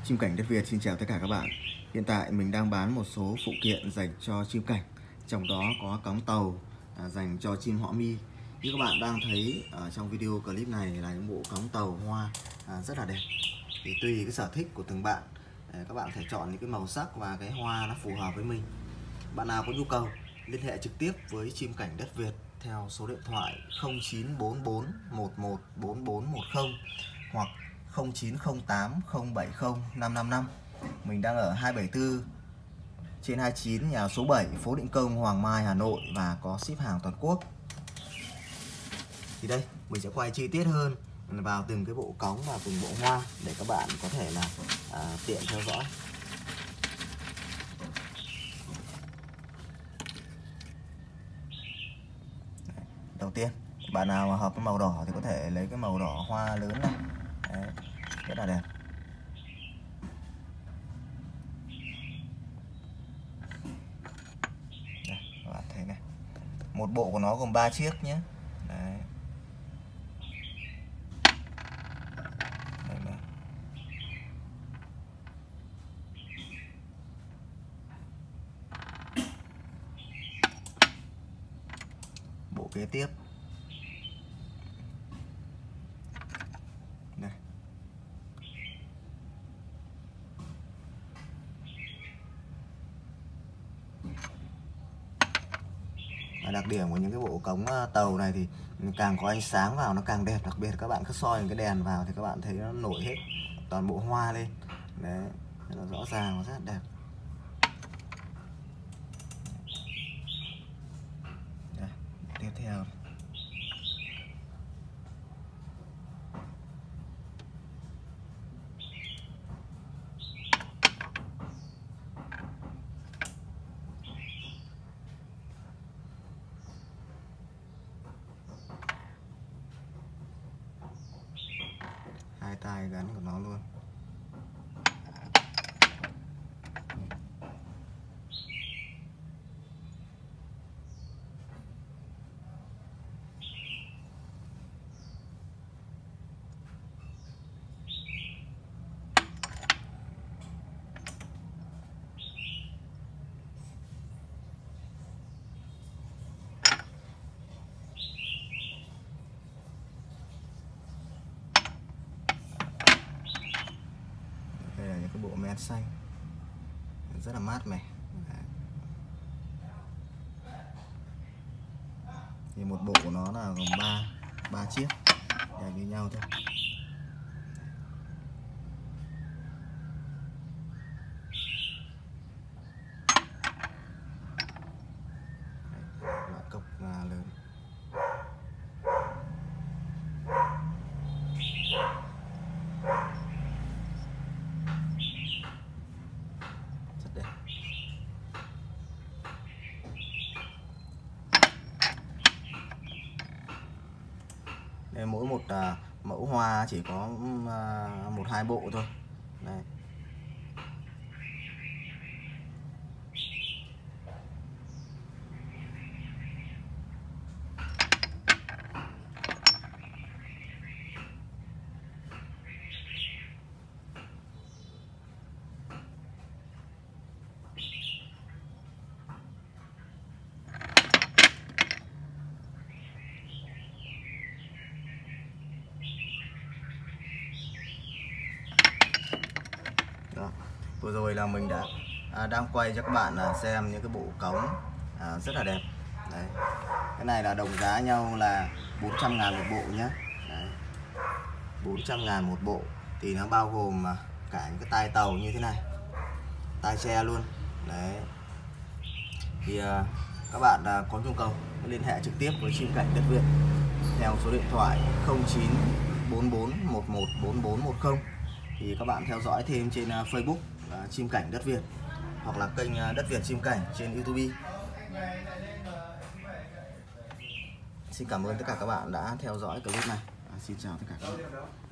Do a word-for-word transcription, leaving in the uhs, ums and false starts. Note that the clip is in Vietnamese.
Chim cảnh đất Việt xin chào tất cả các bạn. Hiện tại mình đang bán một số phụ kiện dành cho chim cảnh, trong đó có cống tàu à, dành cho chim hõ mi. Như các bạn đang thấy ở trong video clip này là những bộ cống tàu hoa à, rất là đẹp. Thì tùy cái sở thích của từng bạn, các bạn thể chọn những cái màu sắc và cái hoa nó phù hợp với mình. Bạn nào có nhu cầu liên hệ trực tiếp với Chim cảnh đất Việt theo số điện thoại không chín bốn bốn một một bốn bốn một không hoặc không chín không tám không bảy không năm năm năm. Mình đang ở hai bảy tư trên hai mươi chín, nhà số bảy, phố Định Công, Hoàng Mai, Hà Nội và có ship hàng toàn quốc. Thì đây mình sẽ quay chi tiết hơn vào từng cái bộ cống và từng bộ hoa để các bạn có thể là à, tiện theo dõi. Đầu tiên, bạn nào mà hợp với màu đỏ thì có thể lấy cái màu đỏ hoa lớn này. Đấy, rất là đẹp. Đây, các bạn thấy này. Một bộ của nó gồm ba chiếc nhé. Đấy. Đây này. Bộ kế tiếp. Đây. Đặc điểm của những cái bộ cống tàu này thì càng có ánh sáng vào nó càng đẹp, đặc biệt các bạn cứ soi những cái đèn vào thì các bạn thấy nó nổi hết toàn bộ hoa lên. Đấy, nó rõ ràng và rất đẹp. Đây, tiếp theo hai tai gắn của nó luôn. Đây là những cái bộ men xanh rất là mát mẻ. Thì một bộ của nó là gồm ba ba chiếc đều như nhau thôi. Loại cốc lớn. Rất đẹp. Đây, mỗi một à, mẫu hoa chỉ có à, một hai bộ thôi. Đây. Đó. Vừa rồi là mình đã à, đang quay cho các bạn à, xem những cái bộ cống à, rất là đẹp. Đấy. Cái này là đồng giá nhau là bốn trăm ngàn một bộ nhé. Đấy. bốn trăm ngàn một bộ thì nó bao gồm cả những cái tai tàu như thế này, tai tre luôn. Đấy. Thì à, các bạn à, có nhu cầu liên hệ trực tiếp với Chim cảnh đất Việt theo số điện thoại không chín bốn bốn một một bốn bốn một không. Thì các bạn theo dõi thêm trên Facebook uh, Chim cảnh đất Việt hoặc là kênh uh, Đất Việt Chim cảnh trên YouTube. Xin cảm ơn tất cả các bạn đã theo dõi clip này. À, xin chào tất cả các bạn.